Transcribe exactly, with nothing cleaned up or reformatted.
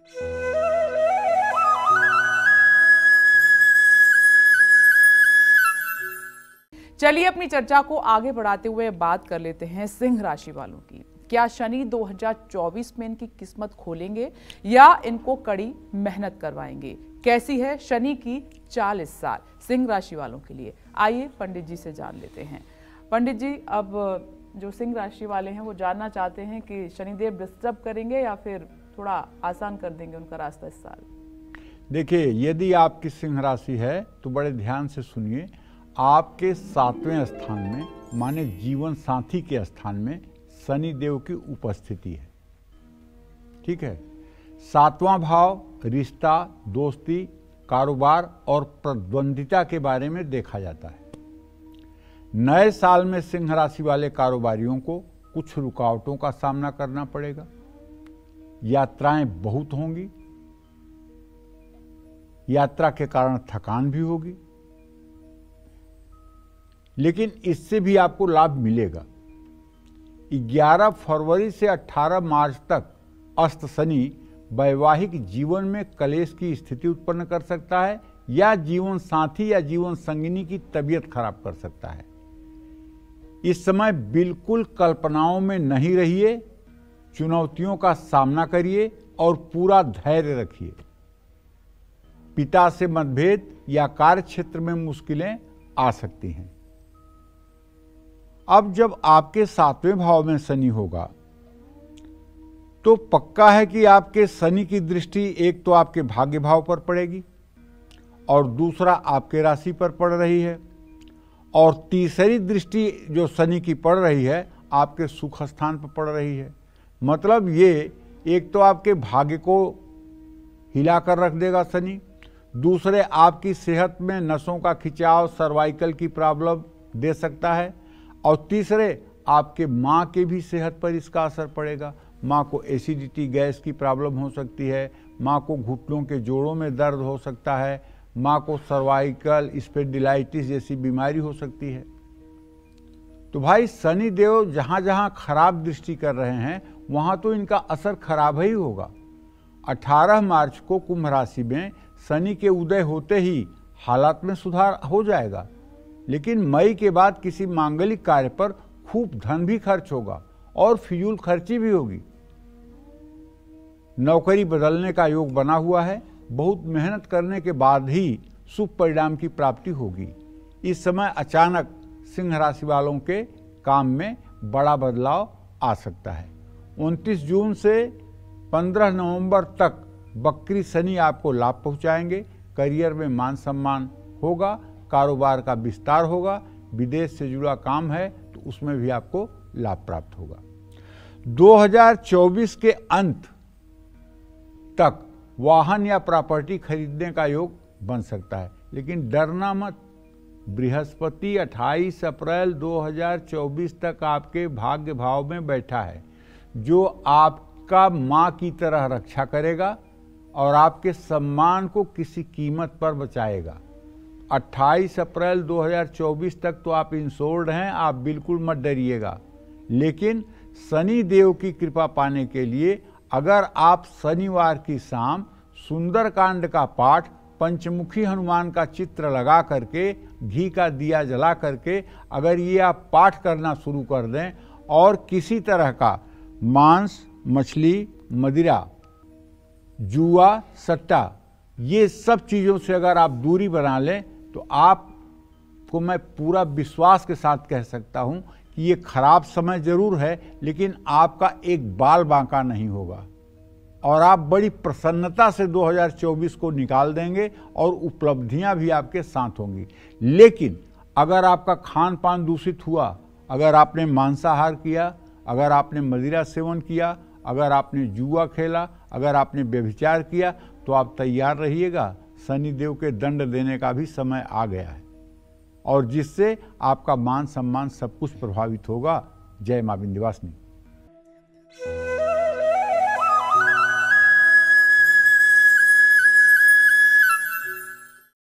चलिए अपनी चर्चा को आगे बढ़ाते हुए बात कर लेते हैं सिंह राशि वालों की। क्या शनि दो हज़ार चौबीस में इनकी किस्मत खोलेंगे या इनको कड़ी मेहनत करवाएंगे? कैसी है शनि की चाल इस साल सिंह राशि वालों के लिए? आइए पंडित जी से जान लेते हैं। पंडित जी, अब जो सिंह राशि वाले हैं वो जानना चाहते हैं कि शनिदेव डिस्टर्ब करेंगे या फिर थोड़ा आसान कर देंगे उनका रास्ता इस साल? देखिए, यदि आपकी सिंह राशि है तो बड़े ध्यान से सुनिए। आपके सातवें स्थान में माने जीवन साथी के स्थान में शनि देव की उपस्थिति है। ठीक है। सातवां भाव रिश्ता, दोस्ती, कारोबार और प्रतिद्वंदिता के बारे में देखा जाता है। नए साल में सिंह राशि वाले कारोबारियों को कुछ रुकावटों का सामना करना पड़ेगा। यात्राएं बहुत होंगी, यात्रा के कारण थकान भी होगी, लेकिन इससे भी आपको लाभ मिलेगा। ग्यारह फरवरी से अठारह मार्च तक अस्त शनि वैवाहिक जीवन में कलेश की स्थिति उत्पन्न कर सकता है या जीवन साथी या जीवन संगिनी की तबीयत खराब कर सकता है। इस समय बिल्कुल कल्पनाओं में नहीं रहिए, चुनौतियों का सामना करिए और पूरा धैर्य रखिए। पिता से मतभेद या कार्य क्षेत्र में मुश्किलें आ सकती हैं। अब जब आपके सातवें भाव में शनि होगा तो पक्का है कि आपके शनि की दृष्टि एक तो आपके भाग्य भाव पर पड़ेगी और दूसरा आपके राशि पर पड़ रही है, और तीसरी दृष्टि जो शनि की पड़ रही है आपके सुख स्थान पर पड़ रही है। मतलब ये एक तो आपके भाग्य को हिलाकर रख देगा शनि, दूसरे आपकी सेहत में नसों का खिंचाव, सर्वाइकल की प्रॉब्लम दे सकता है, और तीसरे आपके माँ के भी सेहत पर इसका असर पड़ेगा। माँ को एसिडिटी, गैस की प्रॉब्लम हो सकती है, माँ को घुटनों के जोड़ों में दर्द हो सकता है, माँ को सर्वाइकल स्पेंडिलाइटिस जैसी बीमारी हो सकती है। तो भाई शनि देव जहाँ जहाँ खराब दृष्टि कर रहे हैं वहाँ तो इनका असर खराब ही होगा। अठारह मार्च को कुंभ राशि में शनि के उदय होते ही हालात में सुधार हो जाएगा, लेकिन मई के बाद किसी मांगलिक कार्य पर खूब धन भी खर्च होगा और फिजूल खर्ची भी होगी। नौकरी बदलने का योग बना हुआ है, बहुत मेहनत करने के बाद ही शुभ परिणाम की प्राप्ति होगी। इस समय अचानक सिंह राशि वालों के काम में बड़ा बदलाव आ सकता है। उनतीस जून से पंद्रह नवंबर तक बकरी शनि आपको लाभ पहुंचाएंगे। करियर में मान सम्मान होगा, कारोबार का विस्तार होगा, विदेश से जुड़ा काम है तो उसमें भी आपको लाभ प्राप्त होगा। दो हज़ार चौबीस के अंत तक वाहन या प्रॉपर्टी खरीदने का योग बन सकता है, लेकिन डरना मत। बृहस्पति अट्ठाईस अप्रैल दो हज़ार चौबीस तक आपके भाग्य भाव में बैठा है, जो आपका माँ की तरह रक्षा करेगा और आपके सम्मान को किसी कीमत पर बचाएगा। अट्ठाईस अप्रैल दो हज़ार चौबीस तक तो आप इंश्योर्ड हैं, आप बिल्कुल मत डरिएगा। लेकिन शनि देव की कृपा पाने के लिए अगर आप शनिवार की शाम सुंदरकांड का पाठ, पंचमुखी हनुमान का चित्र लगा करके, घी का दिया जला करके अगर ये आप पाठ करना शुरू कर दें और किसी तरह का मांस, मछली, मदिरा, जुआ, सट्टा, ये सब चीज़ों से अगर आप दूरी बना लें तो आपको मैं पूरा विश्वास के साथ कह सकता हूं कि ये खराब समय जरूर है, लेकिन आपका एक बाल बांका नहीं होगा और आप बड़ी प्रसन्नता से दो हज़ार चौबीस को निकाल देंगे और उपलब्धियां भी आपके साथ होंगी। लेकिन अगर आपका खान पान दूषित हुआ, अगर आपने मांसाहार किया, अगर आपने मदिरा सेवन किया, अगर आपने जुआ खेला, अगर आपने व्यभिचार किया, तो आप तैयार रहिएगा, शनि देव के दंड देने का भी समय आ गया है और जिससे आपका मान सम्मान सब कुछ प्रभावित होगा। जय मां विंध्यवासिनी।